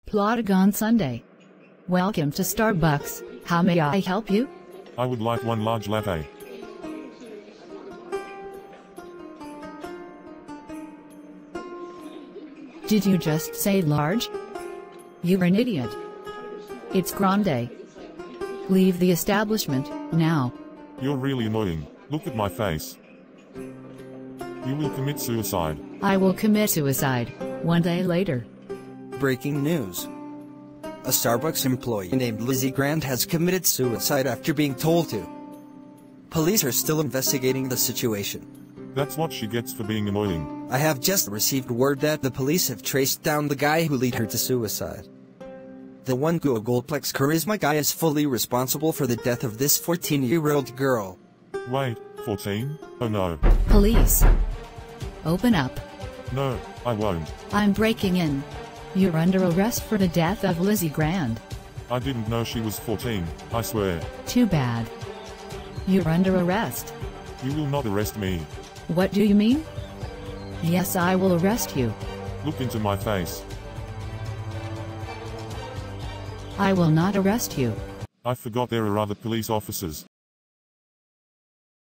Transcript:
Plotagon Sunday. Welcome to Starbucks. How may I help you? I would like one large latte. Did you just say large? You're an idiot. It's grande. Leave the establishment, now. You're really annoying. Look at my face. You will commit suicide. I will commit suicide, 1 day later. Breaking news. A Starbucks employee named Lizzie Grant has committed suicide after being told to. Police are still investigating the situation. That's what she gets for being annoying. I have just received word that the police have traced down the guy who led her to suicide. The one Googleplex charisma guy is fully responsible for the death of this 14-year-old girl. Wait, 14? Oh no. Police. Open up. No, I won't. I'm breaking in. You're under arrest for the death of Lizzie Grant. I didn't know she was 14, I swear. Too bad. You're under arrest. You will not arrest me. What do you mean? Yes, I will arrest you. Look into my face. I will not arrest you. I forgot there are other police officers.